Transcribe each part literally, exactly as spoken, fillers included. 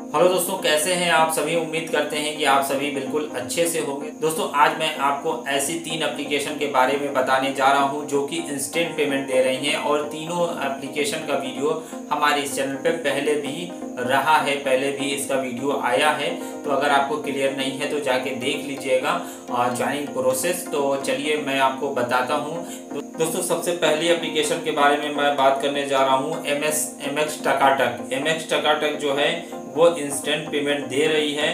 Hello दोस्तों, कैसे हैं आप सभी। उम्मीद करते हैं कि आप सभी बिल्कुल अच्छे से होंगे। दोस्तों, आज मैं आपको ऐसी तीन एप्लीकेशन के बारे में बताने जा रहा हूं जो कि इंस्टेंट पेमेंट दे रही हैं और तीनों एप्लीकेशन का वीडियो हमारे इस चैनल पे पहले भी रहा है, पहले भी इसका वीडियो आया है। तो अगर आपको क्लियर नहीं है तो जाके देख लीजिएगा ज्वाइनिंग प्रोसेस। तो चलिए मैं आपको बताता हूँ। दोस्तों, सबसे पहली एप्लीकेशन के बारे में मैं बात करने जा रहा हूँ एम एस एम एक्स टकाटक। एम एक्स टकाटक जो है वो इंस्टेंट पेमेंट दे रही है।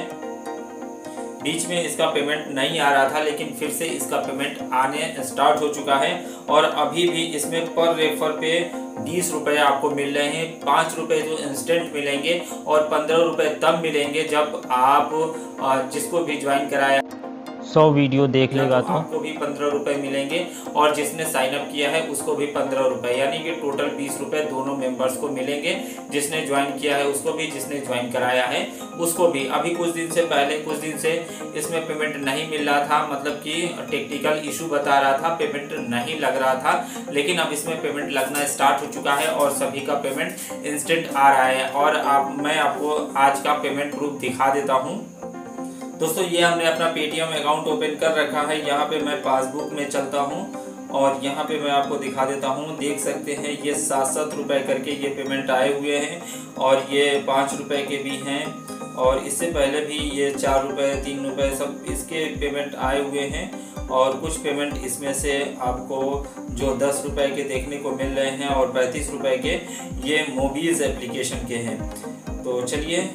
बीच में इसका पेमेंट नहीं आ रहा था, लेकिन फिर से इसका पेमेंट आने स्टार्ट हो चुका है और अभी भी इसमें पर रेफर पे बीस रुपए आपको मिल रहे हैं। पाँच रुपए जो इंस्टेंट मिलेंगे और पंद्रह रुपए तब मिलेंगे जब आप जिसको भी ज्वाइन कराया सौ वीडियो देख लेगा तो आपको भी पंद्रह रुपए मिलेंगे और जिसने साइन अप किया है उसको भी पंद्रह रुपए, यानी कि टोटल बीस रुपए दोनों मेंबर्स को मिलेंगे। जिसने ज्वाइन किया है उसको भी, जिसने ज्वाइन कराया है उसको भी। अभी कुछ दिन से पहले कुछ दिन से इसमें पेमेंट नहीं मिल रहा था, मतलब कि टेक्निकल इशू बता रहा था, पेमेंट नहीं लग रहा था। लेकिन अब इसमें पेमेंट लगना स्टार्ट हो चुका है और सभी का पेमेंट इंस्टेंट आ रहा है। और आप मैं आपको आज का पेमेंट प्रूफ दिखा देता हूँ। दोस्तों, ये हमने अपना पेटीएम अकाउंट ओपन कर रखा है। यहाँ पे मैं पासबुक में चलता हूँ और यहाँ पे मैं आपको दिखा देता हूँ। देख सकते हैं ये सात सात रुपये करके ये पेमेंट आए हुए हैं और ये पाँच रुपये के भी हैं और इससे पहले भी ये चार रुपये तीन रुपये सब इसके पेमेंट आए हुए हैं। और कुछ पेमेंट इसमें से आपको जो दस रुपये के देखने को मिल रहे हैं और पैंतीस रुपये के ये मोबीज एप्लीकेशन के हैं। तो चलिए,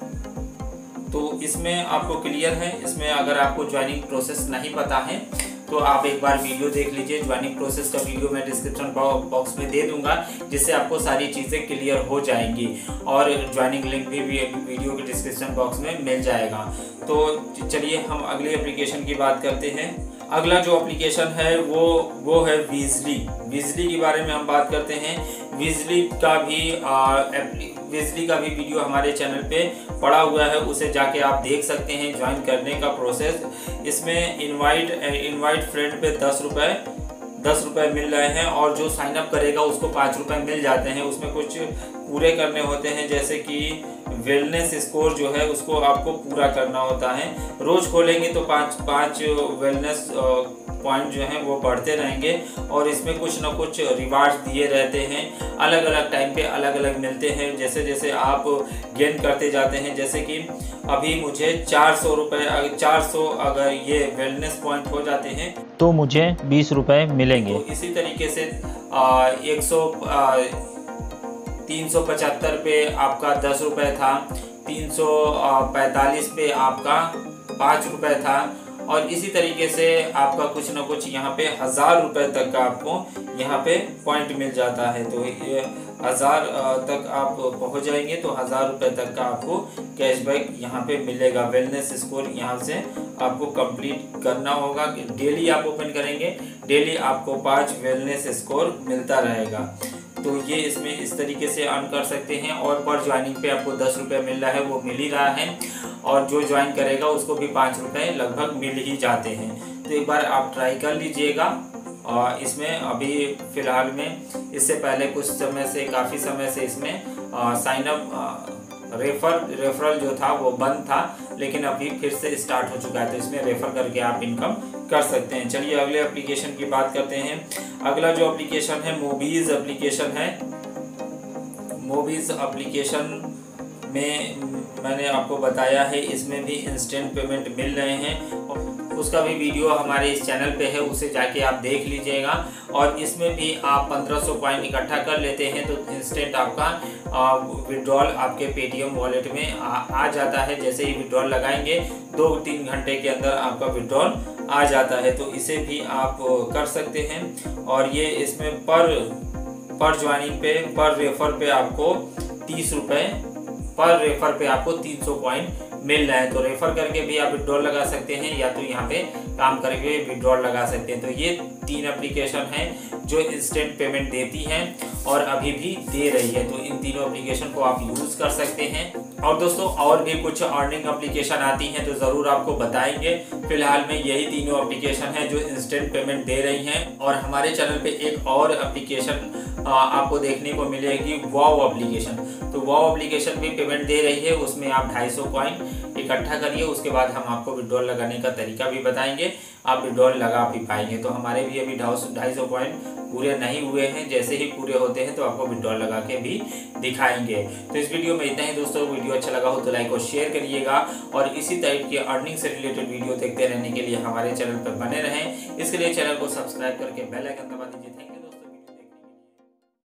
तो इसमें आपको क्लियर है। इसमें अगर आपको ज्वाइनिंग प्रोसेस नहीं पता है तो आप एक बार वीडियो देख लीजिए। ज्वाइनिंग प्रोसेस का वीडियो मैं डिस्क्रिप्शन बॉक्स में दे दूंगा, जिससे आपको सारी चीज़ें क्लियर हो जाएंगी और ज्वाइनिंग लिंक भी वीडियो के डिस्क्रिप्शन बॉक्स में मिल जाएगा। तो चलिए हम अगली एप्लीकेशन की बात करते हैं। अगला जो एप्लीकेशन है वो वो है वीजली। वीजली के बारे में हम बात करते हैं। वीजली का भी वीजली का भी वीडियो हमारे चैनल पे पड़ा हुआ है, उसे जाके आप देख सकते हैं ज्वाइन करने का प्रोसेस। इसमें इनवाइट इनवाइट फ्रेंड पे दस रुपये दस रुपये मिल रहे हैं और जो साइन अप करेगा उसको पाँच रुपये मिल जाते हैं। उसमें कुछ पूरे करने होते हैं, जैसे कि वेलनेस स्कोर जो है उसको आपको पूरा करना होता है। रोज़ खोलेंगे तो पाँच पाँच वेलनेस पॉइंट जो हैं वो बढ़ते रहेंगे और इसमें कुछ ना कुछ रिवार्ड्स दिए रहते हैं। अलग अलग टाइम पे अलग अलग मिलते हैं, जैसे जैसे आप गेन करते जाते हैं। जैसे कि अभी मुझे चार सौ रुपये चार सौ अगर ये वेलनेस पॉइंट हो जाते हैं तो मुझे बीस रुपये मिलेंगे। तो इसी तरीके से आ, एक सौ तीन सौ पचहत्तर पे आपका दस रुपये था, तीन सौ पैंतालीस पे आपका पाँच रुपये था और इसी तरीके से आपका कुछ ना कुछ यहाँ पे हज़ार रुपये तक का आपको यहाँ पे पॉइंट मिल जाता है। तो ये हज़ार तक आप पहुँच जाएंगे तो हज़ार रुपये तक का आपको कैशबैक यहाँ पे मिलेगा। वेलनेस स्कोर यहाँ से आपको कंप्लीट करना होगा। डेली आप ओपन करेंगे, डेली आपको पाँच वेलनेस स्कोर मिलता रहेगा। तो ये इसमें इस तरीके से अर्न कर सकते हैं और पर ज्वाइनिंग पे आपको दस रुपये मिल रहा है, वो मिल ही रहा है और जो ज्वाइन करेगा उसको भी पाँच रुपये लगभग मिल ही जाते हैं। तो एक बार आप ट्राई कर लीजिएगा। और इसमें अभी फ़िलहाल में इससे पहले कुछ समय से काफ़ी समय से इसमें साइन अप रेफर रेफरल जो था वो बंद था, लेकिन अभी फिर से स्टार्ट हो चुका है। तो इसमें रेफर करके आप इनकम कर सकते हैं। चलिए अगले एप्लीकेशन की बात करते हैं। अगला जो एप्लीकेशन है मोबीज एप्लीकेशन है। मोबीज एप्लीकेशन में मैंने आपको बताया है इसमें भी इंस्टेंट पेमेंट मिल रहे हैं। उसका भी वीडियो हमारे इस चैनल पे है, उसे जाके आप देख लीजिएगा। और इसमें भी आप पंद्रह सौ कॉइन इकट्ठा कर लेते हैं तो इंस्टेंट आपका विड्रॉल आपके पेटीएम वॉलेट में आ, आ जाता है। जैसे ही विड्रॉल लगाएंगे दो तीन घंटे के अंदर आपका विड्रॉल आ जाता है। तो इसे भी आप कर सकते हैं। और ये इसमें पर पर ज्वाइनिंग पे पर रेफर पे आपको तीस रुपये पर रेफर पे आपको तीन सौ कॉइन मिल रहा है। तो रेफर करके भी आप विड्रॉल लगा सकते हैं या तो यहाँ पे काम करके विड्रॉल लगा सकते हैं। तो ये तीन एप्लीकेशन हैं जो इंस्टेंट पेमेंट देती हैं और अभी भी दे रही है। तो इन तीनों एप्लीकेशन को आप यूज़ कर सकते हैं। और दोस्तों, और भी कुछ अर्निंग एप्लीकेशन आती हैं तो ज़रूर आपको बताएंगे। फिलहाल में यही तीनों एप्लीकेशन हैं जो इंस्टेंट पेमेंट दे रही हैं। और हमारे चैनल पे एक और एप्लीकेशन आपको देखने को मिलेगी वाव एप्लीकेशन। तो वाव एप्लीकेशन भी पेमेंट दे रही है, उसमें आप ढाई सौ कॉइन इकट्ठा करिए, उसके बाद हम आपको विड्रॉल लगाने का तरीका भी बताएंगे, आप विड्रॉल लगा भी पाएंगे। तो हमारे भी अभी ढाई सौ कॉइन पूरे नहीं हुए हैं, जैसे ही पूरे होते हैं तो आपको विड्रॉल लगा के भी दिखाएंगे। तो इस वीडियो में इतना ही दोस्तों, वीडियो अच्छा लगा हो तो लाइक और शेयर करिएगा, और इसी टाइप की अर्निंग से रिलेटेड वीडियो देखते रहने के लिए हमारे चैनल पर बने रहें। इसके लिए चैनल को सब्सक्राइब करके बेल आइकन दबा दीजिए। Thank you.